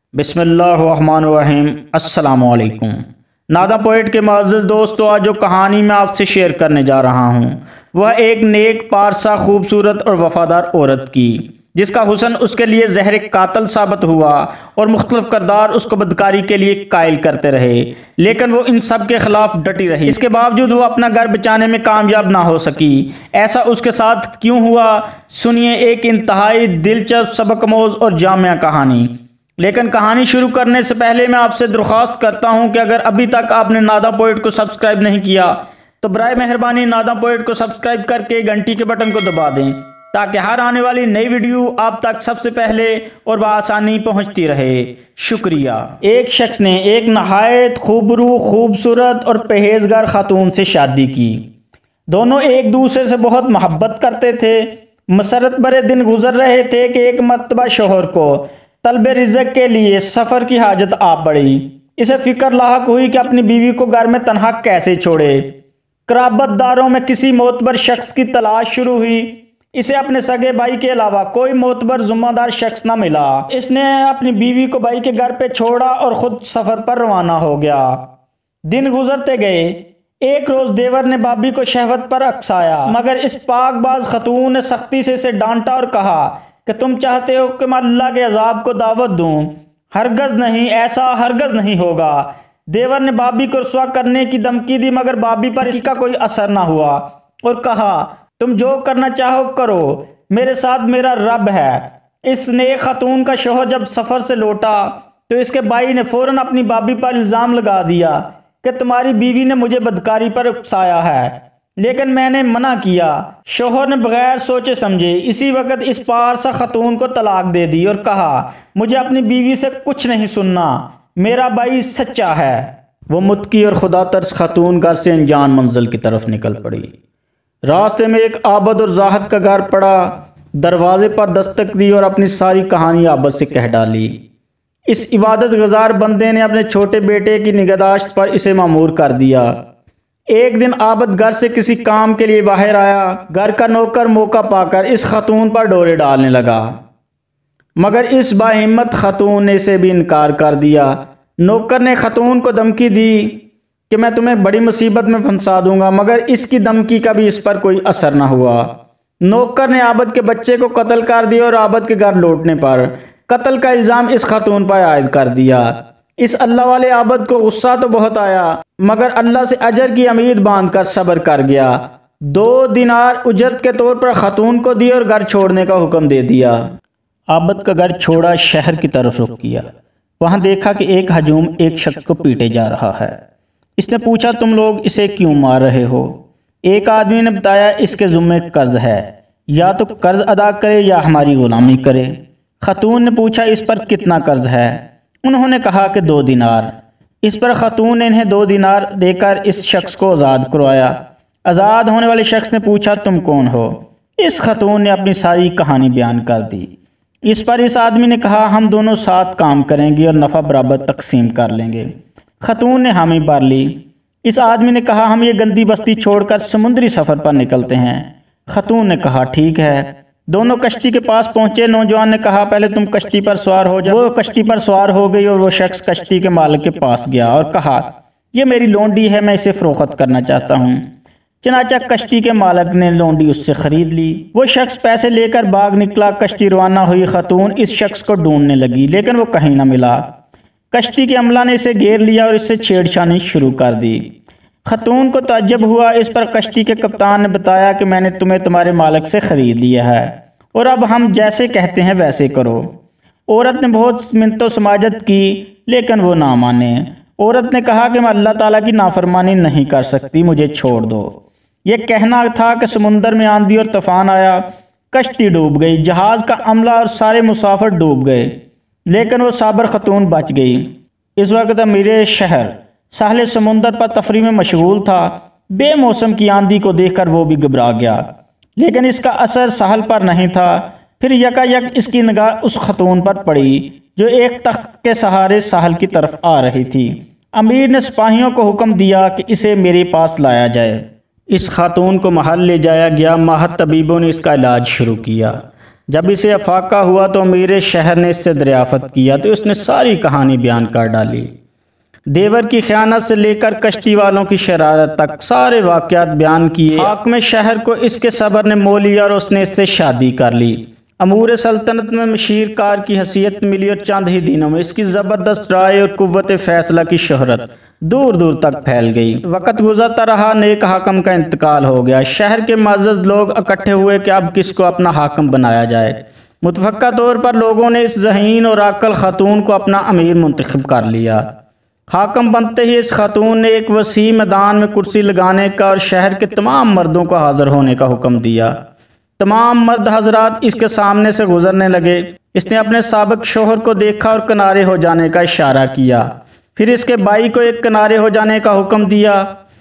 बिस्मिल्लाहिर्रहमानिर्रहीम। अस्सलामुअलैकुम। नादा पोइट के मुअज़्ज़ज़ दोस्तों, आज जो कहानी मैं आपसे शेयर करने जा रहा हूँ वह एक नेक, पारसा, खूबसूरत और वफादार औरत की, जिसका हुस्न उसके लिए ज़हर कातल साबित हुआ और मुख्तलिफ किरदार उसको बदकारी के लिए कायल करते रहे, लेकिन वो इन सब के खिलाफ डटी रही। इसके बावजूद वो अपना घर बचाने में कामयाब ना हो सकी। ऐसा उसके साथ क्यों हुआ, सुनिए एक इंतहाई दिलचस्प, सबकमोज़ और जामिया कहानी। लेकिन कहानी शुरू करने से पहले मैं आपसे दरख्वास्त करता हूं कि अगर अभी तक आपने नादा पोइट को सब्सक्राइब नहीं किया तो बराए मेहरबानी नादा पोइट को सब्सक्राइब करके घंटी के बटन को दबा दें, ताकि हर आने वाली नई वीडियो आप तक सबसे पहले और बआसानी पहुंचती रहे। शुक्रिया। एक शख्स ने एक नहायत खूबरू, खूबसूरत और परहेजगार खातून से शादी की। दोनों एक दूसरे से बहुत मोहब्बत करते थे। मसरत भरे दिन गुजर रहे थे कि एक मर्तबा शोहर को तलबे रिज़्क़ के लिए सफ़र की हाजत आ पड़ी। इसे फिक्र लाहक हुई कि अपनी बीवी को घर में तन्हा कैसे छोड़े। क़राबतदारों में किसी मोतबर शख्स की तलाश शुरू हुई। इसे अपने सगे भाई के अलावा कोई मोतबर ज़िम्मेदार शख्स न मिला। इसने अपनी बीवी को भाई के घर पे छोड़ा और ख़ुद सफ़र पर रवाना हो गया। दिन गुजरते गए। एक रोज़ देवर ने भाभी को शहवत पर अकसाया, मगर इस पाकबाज खतून ने सख्ती से इसे डांटा और कहा कि तुम चाहते हो कि मैं अल्लाह के अजाब को दावत दूं? हरगज़ नहीं, ऐसा हरगज़ नहीं होगा। देवर ने भाभी को रुस्वा करने की धमकी दी, मगर भाभी पर इसका कोई असर ना हुआ और कहा, तुम जो करना चाहो करो, मेरे साथ मेरा रब है। इस नेक खातून का शौहर जब सफ़र से लौटा तो इसके भाई ने फ़ौरन अपनी भाभी पर इल्ज़ाम लगा दिया कि तुम्हारी बीवी ने मुझे बदकारी पर उकसाया है, लेकिन मैंने मना किया। शौहर ने बगैर सोचे समझे इसी वक्त इस पारसा खतून को तलाक दे दी और कहा, मुझे अपनी बीवी से कुछ नहीं सुनना, मेरा भाई सच्चा है। वो मुत्की और खुदा तरस खतून घर से अनजान मंजिल की तरफ निकल पड़ी। रास्ते में एक आबद और जाहिद का घर पड़ा। दरवाजे पर दस्तक दी और अपनी सारी कहानी आबद से कह डाली। इस इबादत गुजार बंदे ने अपने छोटे बेटे की निगहदाश्त पर इसे मामूर कर दिया। एक दिन आबद घर से किसी काम के लिए बाहर आया। घर का नौकर मौका पाकर इस खतून पर डोरे डालने लगा, मगर इस बाहिम्मत खतून ने इसे भी इनकार कर दिया। नौकर ने खतून को धमकी दी कि मैं तुम्हें बड़ी मुसीबत में फंसा दूंगा, मगर इसकी धमकी का भी इस पर कोई असर न हुआ। नौकर ने आबद के बच्चे को कत्ल कर दिया और आबद के घर लौटने पर कत्ल का इल्ज़ाम इस खतून पर आयद कर दिया। इस अल्लाह वाले आबद को गुस्सा तो बहुत आया, मगर अल्लाह से अजर की उम्मीद बांधकर सब्र कर गया। 2 दिनार उजरत के तौर पर खतून को दिए और घर छोड़ने का हुक्म दे दिया। आबद का घर छोड़ा, शहर की तरफ रुख किया। वहां देखा कि एक हजूम एक शख्स को पीटे जा रहा है। इसने पूछा, तुम लोग इसे क्यों मार रहे हो? एक आदमी ने बताया, इसके ज़ुम्मे कर्ज है, या तो कर्ज अदा करे या हमारी गुलामी करे। खतून ने पूछा, इस पर कितना कर्ज है? उन्होंने कहा कि 2 दिनार। इस पर खतून ने इन्हें 2 दिनार देकर इस शख्स को आज़ाद करवाया। आज़ाद होने वाले शख्स ने पूछा, तुम कौन हो? इस खतून ने अपनी सारी कहानी बयान कर दी। इस पर इस आदमी ने कहा, हम दोनों साथ काम करेंगे और नफ़ा बराबर तकसीम कर लेंगे। खतून ने हामी भर ली। इस आदमी ने कहा, हम ये गंदी बस्ती छोड़कर समुद्री सफ़र पर निकलते हैं। खतून ने कहा, ठीक है। दोनों कश्ती के पास पहुंचे। नौजवान ने कहा, पहले तुम कश्ती पर सवार हो जाओ। वो कश्ती पर सवार हो गई और वो शख्स कश्ती के मालिक के पास गया और कहा, यह मेरी लोंडी है, मैं इसे फरोख्त करना चाहता हूँ। चनाचा कश्ती के मालिक ने लोंडी उससे खरीद ली। वो शख्स पैसे लेकर भाग निकला। कश्ती रवाना हुई। खतून इस शख्स को ढूंढने लगी, लेकिन वो कहीं न मिला। कश्ती के अमला ने इसे घेर लिया और इससे छेड़छानी शुरू कर दी। खतून को ताज्जुब हुआ। इस पर कश्ती के कप्तान ने बताया कि मैंने तुम्हें तुम्हारे मालिक से खरीद लिया है और अब हम जैसे कहते हैं वैसे करो। औरत ने बहुत मिन्नत समाजत की, लेकिन वो ना माने। औरत ने कहा कि मैं अल्लाह ताला की नाफरमानी नहीं कर सकती, मुझे छोड़ दो। ये कहना था कि समुंदर में आंधी और तूफान आया। कश्ती डूब गई। जहाज का अमला और सारे मुसाफिर डूब गए, लेकिन वो साबर खतून बच गई। इस वक्त अमीर शहर साहले समुंदर पर तफरी में मशगूल था। बेमौसम की आंधी को देखकर वो भी घबरा गया, लेकिन इसका असर साहल पर नहीं था। फिर यकायक इसकी निगाह उस खतून पर पड़ी जो एक तख्त के सहारे साहल की तरफ आ रही थी। अमीर ने सिपाहियों को हुक्म दिया कि इसे मेरे पास लाया जाए। इस खातून को महल ले जाया गया। माहिर तबीबों ने इसका इलाज शुरू किया। जब इसे अफाका हुआ तो अमीर शहर ने इससे दरियाफत किया तो उसने सारी कहानी बयान कर डाली। देवर की खयानत से लेकर कश्ती वालों की शरारत तक सारे वाक़यात बयान किए। हाकिम शहर को इसके सब्र ने मोह लिया और उसने इससे शादी कर ली। अमूर सल्तनत में मशीर कार की हैसियत मिली और चंद ही दिनों में इसकी ज़बरदस्त राय और कुव्वत फ़ैसला की शोहरत दूर दूर तक फैल गई। वक़्त गुजरता रहा, नेक हाकिम का इंतकाल हो गया। शहर के मअज़्ज़ज़ लोग इकट्ठे हुए कि अब किसको अपना हाकिम बनाया जाए। मुतफ़क्का तौर पर लोगों ने इस ज़हीन और अक्ल खातून को अपना अमीर मुंतखब कर लिया। हाकिम बनते ही इस खातून ने एक वसी मैदान में कुर्सी लगाने का और शहर के तमाम मर्दों को हाजिर होने का हुक्म दिया। तमाम मर्द हजरात इसके सामने से गुजरने लगे। इसने अपने साबिक शोहर को देखा और किनारे हो जाने का इशारा किया। फिर इसके भाई को एक किनारे हो जाने का हुक्म दिया।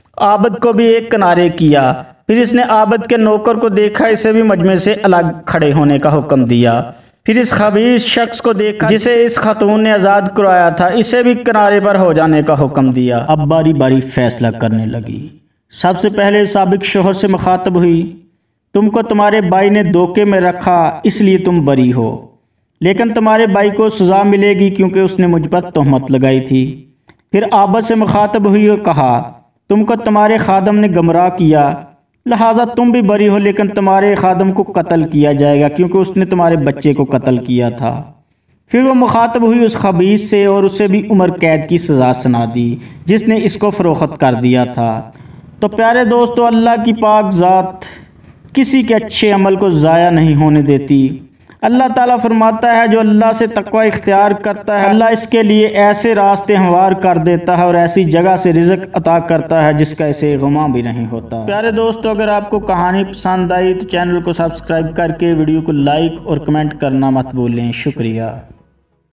आबद को भी एक किनारे किया। फिर इसने आबद के नौकर को देखा, इसे भी मजमे से अलग खड़े होने का हुक्म दिया। फिर इस खबीस शख्स को देखा जिसे इस खातून ने आज़ाद करवाया था, इसे भी किनारे पर हो जाने का हुक्म दिया। अब बारी बारी फैसला करने लगी। सबसे पहले साबिक शोहर से मुखातब हुई, तुमको तुम्हारे भाई ने धोखे में रखा इसलिए तुम बरी हो, लेकिन तुम्हारे भाई को सज़ा मिलेगी क्योंकि उसने मुझ पर तोहमत लगाई थी। फिर आबद से मुखातब हुई और कहा, तुमको तुम्हारे खादम ने गुमराह किया, लिहाजा तुम भी बरी हो, लेकिन तुम्हारे खादम को कत्ल किया जाएगा क्योंकि उसने तुम्हारे बच्चे को कत्ल किया था। फिर वो मुखातब हुई उस खबीस से और उसे भी उम्र कैद की सज़ा सुना दी जिसने इसको फ़रोख्त कर दिया था। तो प्यारे दोस्तों, अल्लाह की पाक ज़ात किसी के अच्छे अमल को ज़ाया नहीं होने देती। अल्लाह ताला फरमाता है, जो अल्लाह से तकवा इख्तियार करता है अल्लाह इसके लिए ऐसे रास्ते हमवार कर देता है और ऐसी जगह से रिज़्क़ अता करता है जिसका इसे गुमा भी नहीं होता। प्यारे दोस्तों, अगर आपको कहानी पसंद आई तो चैनल को सब्सक्राइब करके वीडियो को लाइक और कमेंट करना मत भूलें। शुक्रिया।